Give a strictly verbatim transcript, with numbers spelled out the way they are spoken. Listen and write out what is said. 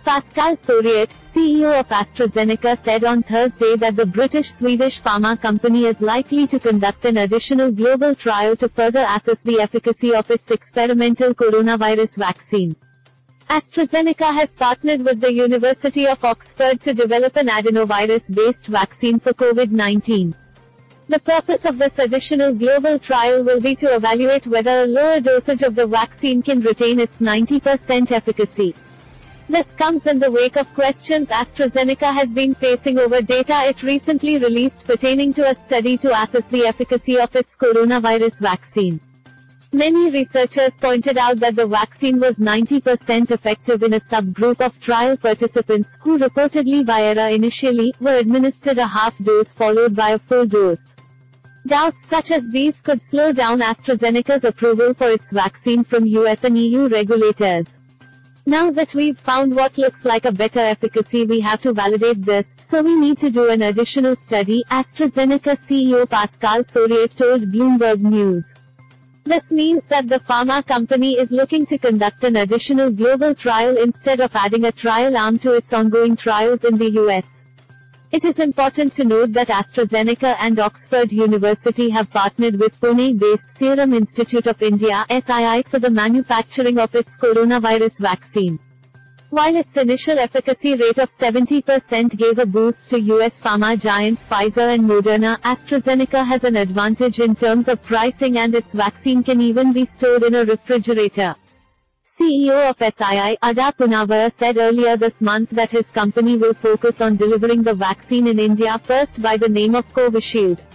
Pascal Soriot, C E O of AstraZeneca, said on Thursday that the British-Swedish pharma company is likely to conduct an additional global trial to further assess the efficacy of its experimental coronavirus vaccine. AstraZeneca has partnered with the University of Oxford to develop an adenovirus-based vaccine for COVID nineteen. The purpose of this additional global trial will be to evaluate whether a lower dosage of the vaccine can retain its ninety percent efficacy. This comes in the wake of questions AstraZeneca has been facing over data it recently released pertaining to a study to assess the efficacy of its coronavirus vaccine. Many researchers pointed out that the vaccine was ninety percent effective in a subgroup of trial participants who reportedly via initially were administered a half dose followed by a full dose. Doubts such as these could slow down AstraZeneca's approval for its vaccine from U S and E U regulators. Now that we've found what looks like a better efficacy, we have to validate this, so we need to do an additional study, AstraZeneca C E O Pascal Soriot told Bloomberg News. This means that the pharma company is looking to conduct an additional global trial instead of adding a trial arm to its ongoing trials in the U S. It is important to note that AstraZeneca and Oxford University have partnered with Pune-based Serum Institute of India (S I I) for the manufacturing of its coronavirus vaccine. While its initial efficacy rate of seventy percent gave a boost to U S pharma giants Pfizer and Moderna, AstraZeneca has an advantage in terms of pricing and its vaccine can even be stored in a refrigerator. C E O of S I I, Adar Poonawalla, said earlier this month that his company will focus on delivering the vaccine in India first by the name of Covishield.